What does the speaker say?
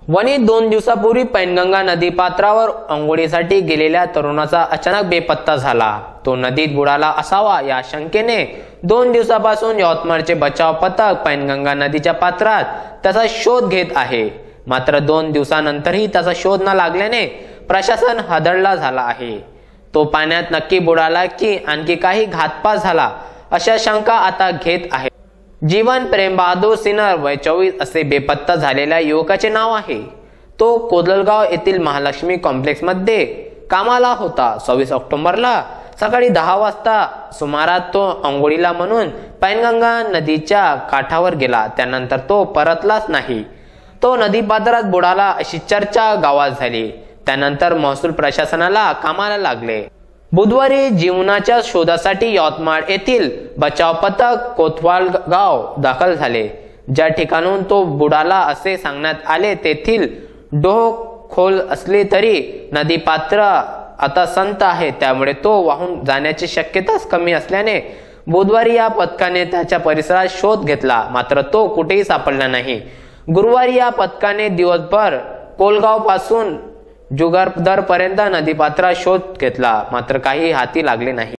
वणी 2 दिवसापूर्वी पैनगंगा नदीपात्रावर अंघोळीसाठी गेलेल्या तरुणाचा अचानक बेपत्ता झाला। तो नदीत बुडाला असावा या शंकेने 2 दिवसापासून यवतमाळचे बचाव पथक पैनगंगा नदीच्या पात्रात त्याचा शोध घेत आहे। मात्र 2 दिवसानंतरही त्याचा शोध न लागल्याने प्रशासन हतबल झाला आहे। तो पाण्यात नक्की बुडाला की आणखी काही घातपात झाला अशा शंका आता घेत आहे। जीवन प्रेम बहादूर सिन्नर वय 24 असे बेपत्ता झालेल्या युवकाचे नाव आहे। तो कोदलगाव येथील महालक्ष्मी कॉम्प्लेक्स मध्ये कामाला होता। 26 ऑक्टोबरला सकाळी 10 वाजता सुमारास तो अंघोळीला म्हणून पैनगंगा नदीच्या काठावर गेला। त्यानंतर तो परतलाच नाही। तो नदीपात्रात बुडाला अशी चर्चा गावात झाली। त्यानंतर महसूल प्रशासनाला कामाला लागले। बुधवारी जीवनाच्या शोधासाठी यवतमाळ येथील बचाव पथक कोतवाल गाव दाखल झाले। ज्या ठिकाणून तो बुडाला असे सांगण्यात आले तेथील डोह खोल असले तरी नदीपात्र आता संत आहे, त्यामुळे तो वाहून जाण्याची शक्यताच कमी असल्याने बुधवारी या पथकाने त्याच्या परिसरात शोध घेतला, मात्र तो कुठेही सापडला नाही। गुरुवारी या पथकाने दिवसभर कोलगाव पासून जुगारदर पर्यंत नदीपात्रात शोध घेतला, मात्र काही हाती लागले नाही।